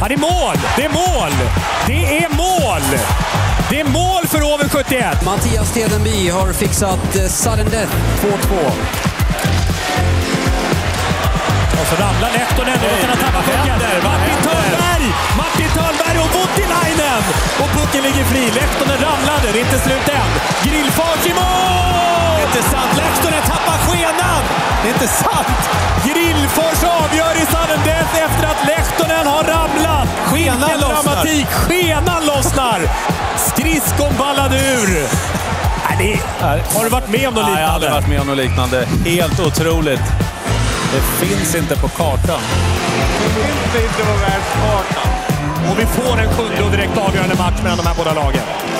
Ja, det är mål! Det är mål! Det är mål! Det är mål för HV71! Mattias Tedenby har fixat sudden death 2-2. Och så ramlar Lehtonen och kan tappa pucken. Martin Törnberg och Voutilainen! Och pucken ligger fri. Lehtonen ramlade, det är inte slut än. Grillfors i mål! Det är inte sant, Lehtonen tappar skenan! Det är inte sant! Grillfors avgör i sudden death efter att Lehtonen har ramlat. Skenan lossnar! Dramatik, skenan lossnar! Skridskon ballade ur. Har du varit med om något liknande? Nej, jag har aldrig varit med om något liknande. Helt otroligt. Det finns inte på kartan. Det finns inte på världskartan. Och vi får en sjunde och direkt avgörande match mellan de här båda lagen.